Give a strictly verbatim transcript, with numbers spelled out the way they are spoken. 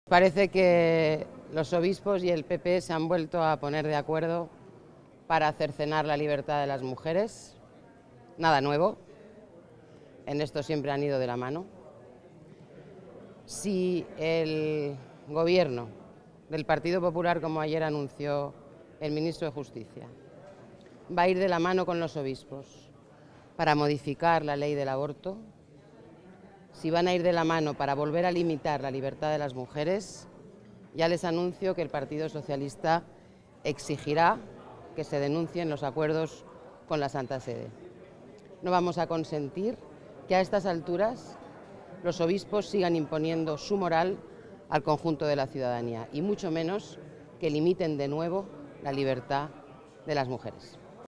Parece que los obispos y el P P se han vuelto a poner de acuerdo para cercenar la libertad de las mujeres. Nada nuevo, en esto siempre han ido de la mano. Si el gobierno del Partido Popular, como ayer anunció el ministro de Justicia, va a ir de la mano con los obispos para modificar la ley del aborto, si van a ir de la mano para volver a limitar la libertad de las mujeres, ya les anuncio que el Partido Socialista exigirá que se denuncien los acuerdos con la Santa Sede. No vamos a consentir que a estas alturas los obispos sigan imponiendo su moral al conjunto de la ciudadanía y mucho menos que limiten de nuevo la libertad de las mujeres.